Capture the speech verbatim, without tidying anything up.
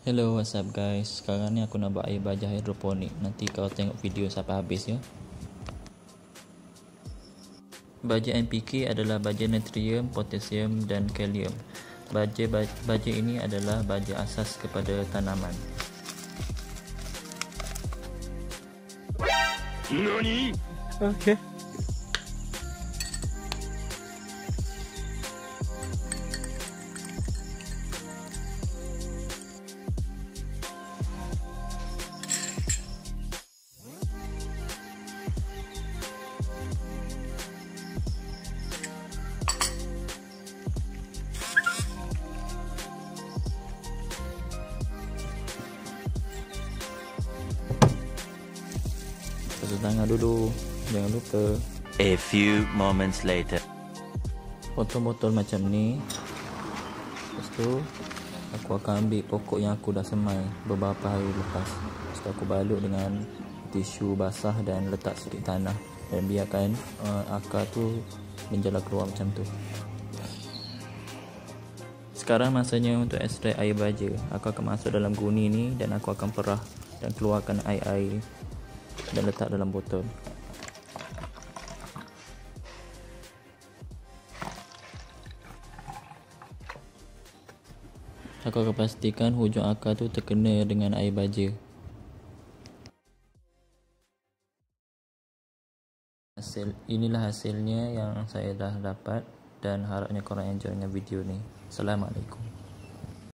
Hello, what's up guys? Sekarang ni aku nak buat air baja hidroponik. Nanti kau tengok video sampai habis ya. Baja N P K adalah baja natrium, potasium dan kalium. Baja baja ini adalah baja asas kepada tanaman. Nani? Okay. Basuh tangan dulu, jangan lupa. A few moments later. Potong botol macam ni. Lepas tu aku akan ambil pokok yang aku dah semai beberapa hari lepas. Lepas tu aku balut dengan tisu basah dan letak sikit tanah dan biarkan uh, akar tu menjala keluar macam tu. Sekarang masanya untuk ekstrak air baja. Aku akan masuk dalam guni ni dan aku akan perah dan keluarkan air-air dan letak dalam botol. Aku akan pastikan hujung akar tu terkena dengan air baja. Hasil, inilah hasilnya yang saya dah dapat dan harapnya korang enjoy dengan video ni. Assalamualaikum.